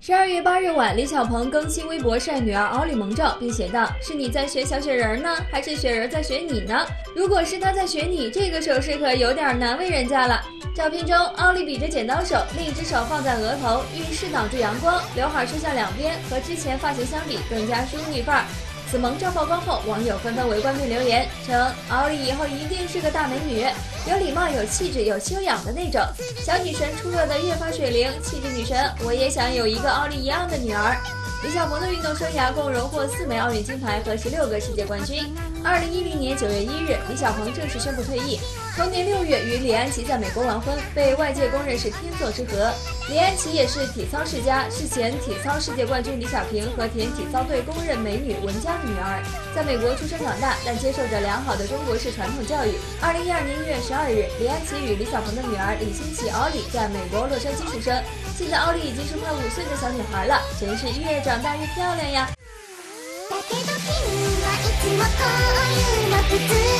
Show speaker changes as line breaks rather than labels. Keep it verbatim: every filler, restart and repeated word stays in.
十二月八日晚，李小鹏更新微博晒女儿奥莉萌照，并写道：“是你在学小雪人呢，还是雪人在学你呢？如果是他在学你，这个手势可有点难为人家了。”照片中，奥莉比着剪刀手，另一只手放在额头，浴室挡住阳光，刘海梳向两边，和之前发型相比更加淑女范儿。此萌照曝光后，网友纷纷围观并留言称，奥莉以后一定是个大美女，有礼貌、有气质、有修养的那种。小女神出落得越发水灵，气质女神，我也想有一个奥莉一样的女儿。李小鹏的运动生涯共荣获四枚奥运金牌和十六个世界冠军。二零一零年九月一日，李小鹏正式宣布退役。同年六月，与李安琪在美国完婚，被外界公认是天作之合。李安琪也是体操世家，是前体操世界冠军李小平和田体操队公认美女文佳的女儿，在美国出生长大，但接受着良好的中国式传统教育。二零一二年一月十二日，李安琪与李小鹏的女儿李欣琪奥莉在美国洛杉矶出生。现在奥莉已经是快五岁的小女孩了，真是越长大越漂亮呀。だけど君はいつもこういうの普通